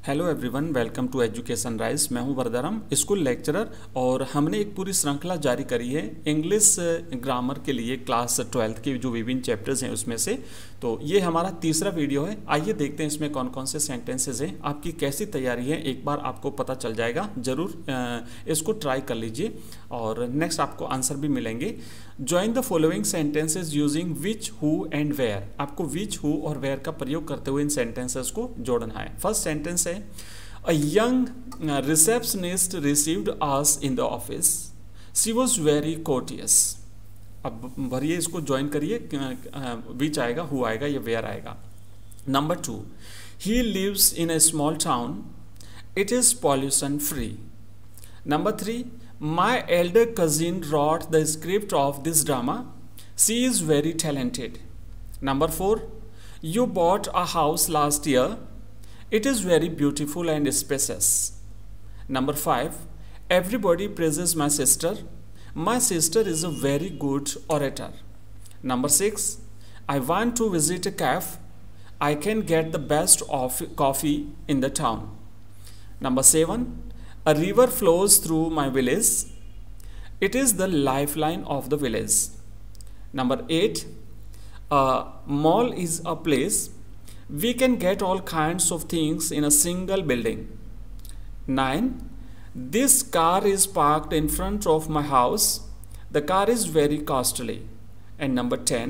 Hello everyone, welcome to education rise. मैं हूं Vardaram, school lecturer, और हमने एक पूरी श्रृंखला जारी करी है इंग्लिश ग्रामर के लिए क्लास 12th के जो विभिन्न चैप्टर्स हैं उसमें से। तो ये हमारा तीसरा वीडियो है। आइए देखते हैं इसमें कौन कौन से सेंटेंसेस हैं, आपकी कैसी तैयारी है एक बार आपको पता चल जाएगा। ज़रूर इसको ट्राई कर लीजिए और नेक्स्ट आपको आंसर भी मिलेंगे। Join the following sentences using which, who and where. आपको विच, हु और वेयर का प्रयोग करते हुए इन सेंटेंसेस को जोड़ना है। फर्स्ट सेंटेंस है A young receptionist received us in the office. She was very courteous. अब भरिए, इसको ज्वाइन करिए। विच आएगा, हु आएगा या वेयर आएगा। Number 2, he lives in a small town. It is pollution free. Number 3, my elder cousin wrote the script of this drama. She is very talented. Number 4, you bought a house last year. It is very beautiful and spacious. Number 5, everybody praises my sister. My sister is a very good orator. Number 6, I want to visit a cafe. I can get the best of coffee in the town. Number 7, a river flows through my village. It is the lifeline of the village. Number 8, a mall is a place. We can get all kinds of things in a single building. 9, this car is parked in front of my house. The car is very costly. And number 10,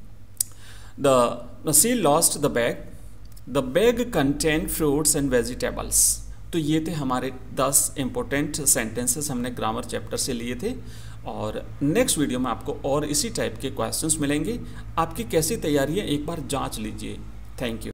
she lost the bag. The bag contained fruits and vegetables. तो ये थे हमारे 10 important sentences हमने grammar chapter से लिए थे। और next video में आपको और इसी टाइप के क्वेश्चंस मिलेंगे। आपकी कैसी तैयारी है एक बार जांच लीजिए। Thank you.